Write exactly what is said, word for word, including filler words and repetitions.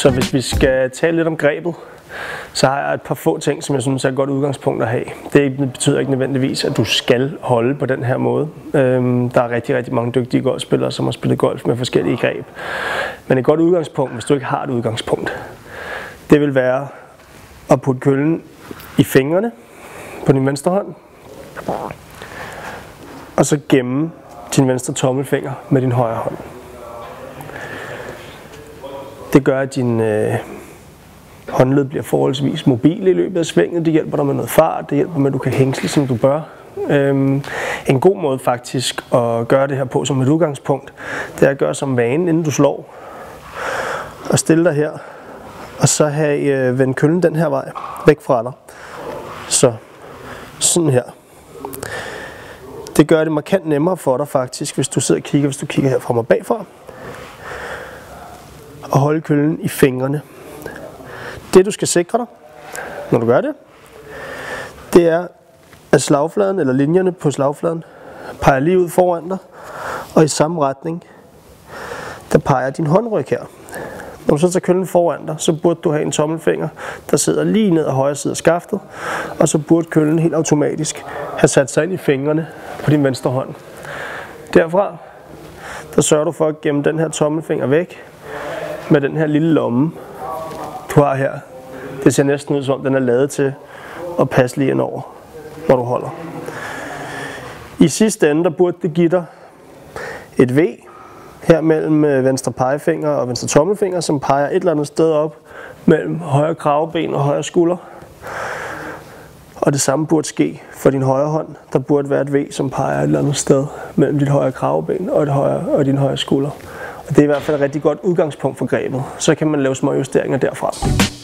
Så hvis vi skal tale lidt om grebet, så har jeg et par få ting, som jeg synes er et godt udgangspunkt at have. Det betyder ikke nødvendigvis, at du skal holde på den her måde. Øhm, der er rigtig, rigtig mange dygtige golfspillere, som har spillet golf med forskellige greb. Men et godt udgangspunkt, hvis du ikke har et udgangspunkt, det vil være at putte køllen i fingrene på din venstre hånd, og så gemme din venstre tommelfinger med din højre hånd. Det gør, at din øh, håndled bliver forholdsvis mobil i løbet af svinget. Det hjælper dig med noget fart, det hjælper med, at du kan hængsle, som du bør. Øhm, en god måde faktisk at gøre det her på som et udgangspunkt, det er at gøre som vane, inden du slår. Og stille dig her, og så have øh, vendt køllen den her vej, væk fra dig. Så sådan her. Det gør det markant nemmere for dig faktisk, hvis du sidder og kigger, hvis du kigger her frem og bagfra. Og holde køllen i fingrene. Det du skal sikre dig, når du gør det, det er, at slagfladen eller linjerne på slagfladen peger lige ud foran dig, og i samme retning, der peger din håndryg her. Når du så tager køllen foran dig, så burde du have en tommelfinger, der sidder lige ned ad højre side af skaftet, og så burde køllen helt automatisk have sat sig ind i fingrene på din venstre hånd. Derfra, der sørger du for at gemme den her tommelfinger væk med den her lille lomme, du har her. Det ser næsten ud som om den er lavet til at passe lige ind over, når du holder. I sidste ende, der burde det give dig et V her mellem venstre pegefinger og venstre tommelfinger, som peger et eller andet sted op mellem højre kraveben og højre skulder. Og det samme burde ske for din højre hånd. Der burde være et V, som peger et eller andet sted mellem dit højre kraveben og, det højre, og din højre skulder. Og det er i hvert fald et rigtig godt udgangspunkt for grebet. Så kan man lave små justeringer derfra.